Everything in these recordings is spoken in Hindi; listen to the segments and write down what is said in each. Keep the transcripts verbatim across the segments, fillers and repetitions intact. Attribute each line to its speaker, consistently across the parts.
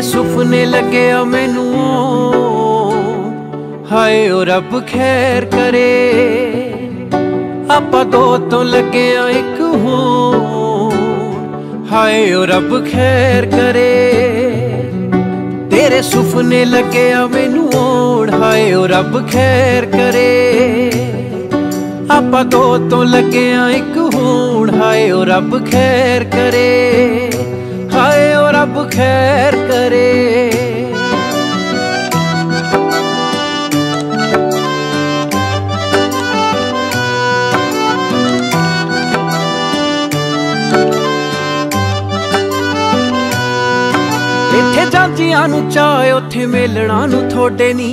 Speaker 1: सुपने लगे आ मैनू, हाय ओ रब खैर करे। आपां दो तो लगे आ इक होण, हाय ओ रब खैर करे। तेरे सुपने लगे आ मैनू होण, हाय ओ रब खैर करे। आपां दो तो लगे आ इक होण, हाय ओ रब खैर करे, हाय ओ रब खैर करे। इत्थे जांदियां नू चाहे उत्थे मेलणा नू थोड़े नी,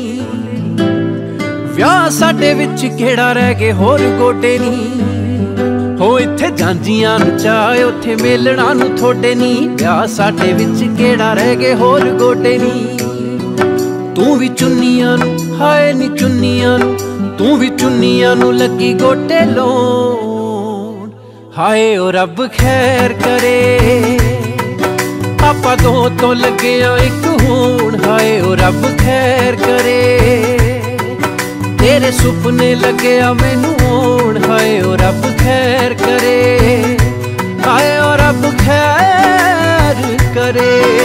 Speaker 1: विआह साडे विच केड़ा रह गए होर गोडे नी। हो इत्थे जांदियां नू चाहे उत्थे मेलणा नू थोड़े नी, विआह साडे विच केड़ा रह गए होर गोडे नी। तू भी चुन्नियां नू, हाय नी चुन्नियां नू, तू भी चुन्नियां नू लगी गोटे लोन, हाय ओ रब खैर करे। आपां दो तो लगे आ इक होण, हाय ओ रब खैर करे। तेरे सुपने लगे आ मैनू होण, हाय ओ रब खैर करे, हाय ओ रब खैर करे।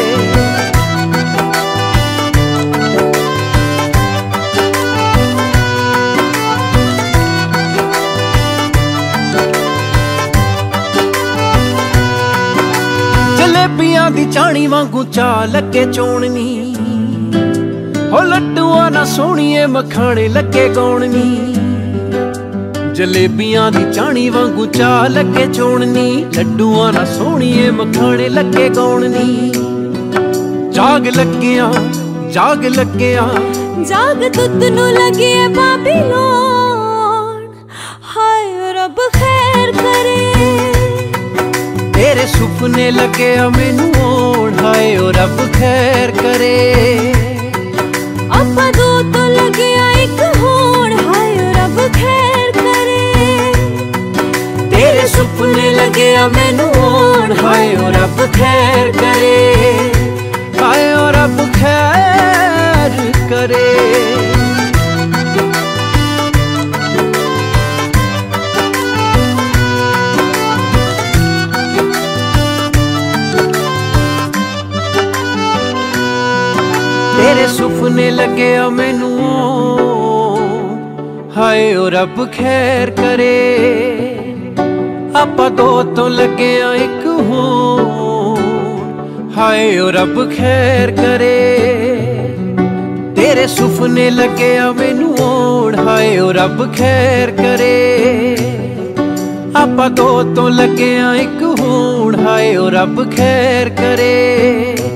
Speaker 1: जलेबियां दी चाणी वांगू चा लगे चोणनी, हो लड्डुआ ना सोहणीए मखाने लगे गौणनी। जलेबियां दी चाणी वांगू चा लगे चोणनी, लड्डुआ ना सोहणीए मखाने लगे गौणनी। जाग लग्गिया जाग लग्गिया
Speaker 2: जाग तुत नू लगे बाबीलोन, हाय रब खैर करे।
Speaker 1: तेरे सुपने लगे आ मैनू होण, हाय ओ रब खैर करे।
Speaker 2: आपां दो तो लगे आ इक होण, हाय ओ रब खैर करे।
Speaker 1: तेरे सुपने लगे आ मैनू होण, हाय ओ रब खैर करे, हाय ओ रब खैर करे। तेरे सुपने लगे आ मैनू, हाय ओ रब खैर करे। आपां दो तो लगे आ इक होण, हाय ओ रब खैर करे। तेरे सुपने लगे आ मैनू होण, हाय ओ रब खैर करे। आपां दो तो लगे आ इक होण, हाय ओ रब खैर करे,